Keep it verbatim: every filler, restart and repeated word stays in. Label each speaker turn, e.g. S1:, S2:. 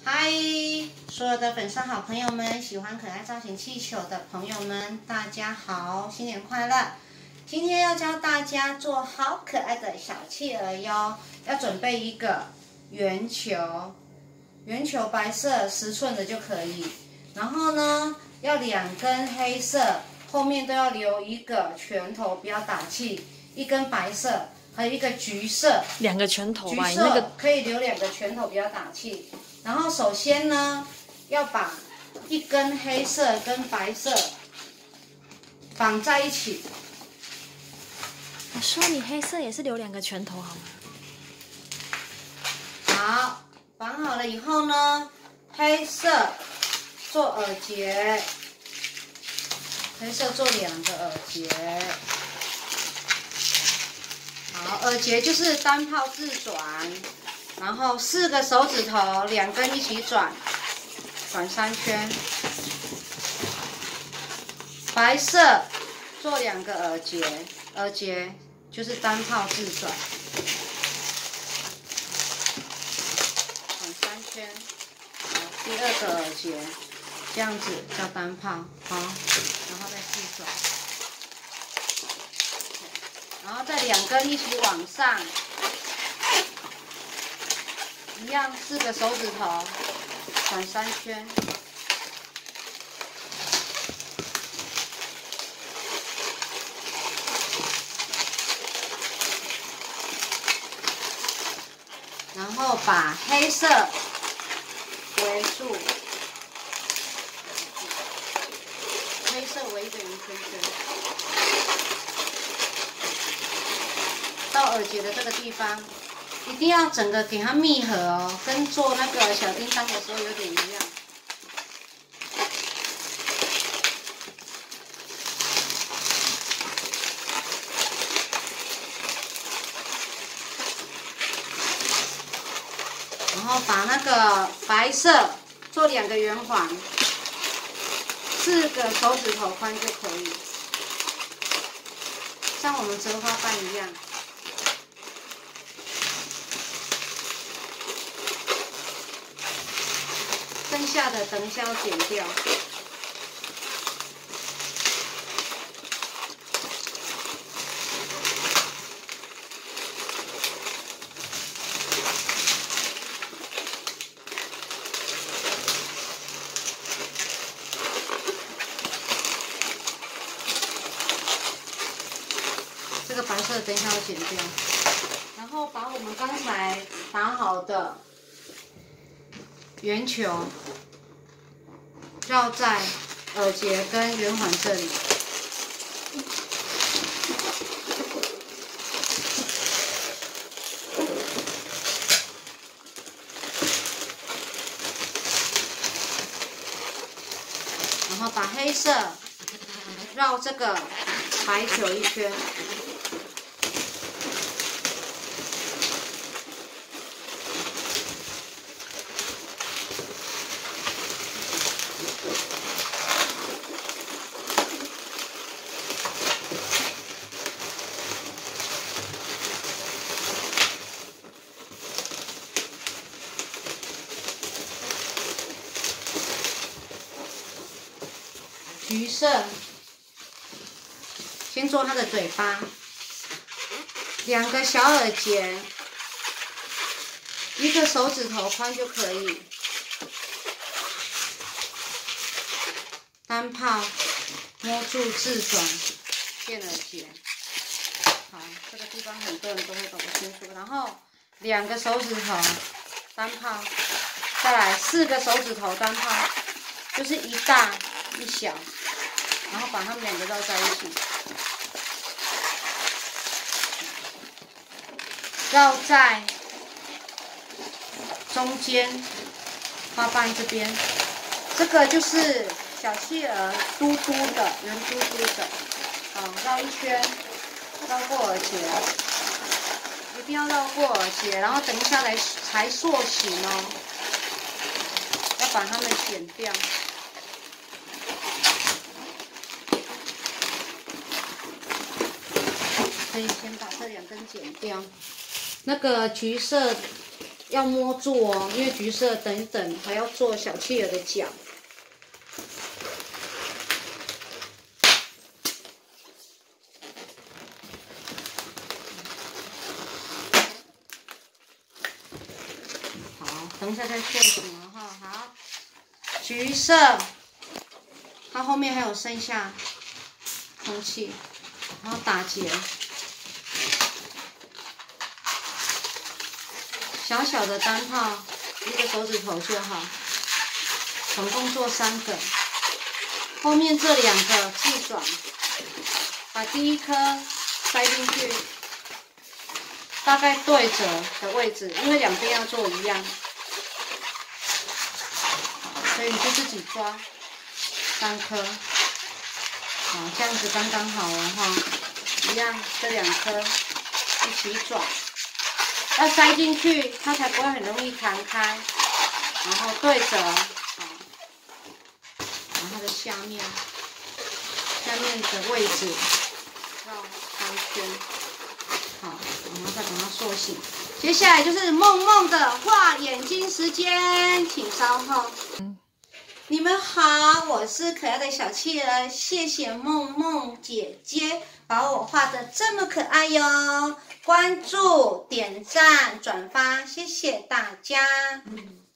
S1: 嗨，所有的粉丝好朋友们，喜欢可爱造型气球的朋友们，大家好，新年快乐！今天要教大家做好可爱的小企鹅哟。要准备一个圆球，圆球白色十寸的就可以。然后呢，要两根黑色，后面都要留一个拳头，不要打气。一根白色，还有一个橘色，
S2: 两个拳头吧，
S1: 橘
S2: 那个
S1: 色可以留两个拳头，不要打气。然后首先呢，要把一根黑色跟白色绑在一起。
S2: 我说你黑色也是留两个拳头好吗？
S1: 好，绑好了以后呢，黑色做耳结，黑色做两个耳结。好，耳结就是单泡自转，然后四个手指头两根一起转，转三圈。白色做两个耳结，耳结就是单泡自转，转三圈。好，第二个耳结这样子叫单泡，好，然后再自转。然后再两根一起往上，一样四个手指头转三圈，然后把黑色围住，黑色围一个圆圈圈。到耳结的这个地方，一定要整个给它密合哦，跟做那个小叮当的时候有点一样。然后把那个白色做两个圆环，四个手指头宽就可以，像我们折花瓣一样。剩下的等一下要剪掉。这个白色等一下要剪掉，然后把我们刚才打好的圆球绕在耳结跟圆环这里，然后把黑色绕这个白球一圈。橘色，先做它的嘴巴，两个小耳结，一个手指头宽就可以。单泡摸住自转，变耳结。好，这个地方很多人都会搞不清楚。然后两个手指头单泡，再来四个手指头单泡，就是一大一小。然后把它们两个绕在一起，绕在中间花瓣这边，这个就是小企鹅嘟嘟的，圆嘟嘟的，好，绕一圈，绕过耳结，一定要绕过耳结，然后等一下来才塑形哦，要把它们剪掉。可以先把这两根剪掉。那个橘色要摸住哦，因为橘色等等还要做小企鹅的脚。好，等一下再做什么哈？好，橘色，它后面还有剩下空气，然后打结。 小小的单泡，一个手指头就好，总共做三个。后面这两个记转，把第一颗塞进去，大概对折的位置，因为两边要做一样，所以你就自己抓三颗，好，这样子刚刚好哦哈，一样这两颗一起转。 要塞进去，它才不会很容易弹开，然后对折，好，然后它的下面，下面的位置绕三圈，好，然后再把它塑形。接下来就是梦梦的画眼睛时间，请稍后。嗯 你们好，我是可爱的小企鹅，谢谢梦梦姐姐把我画的这么可爱哟！关注、点赞、转发，谢谢大家。嗯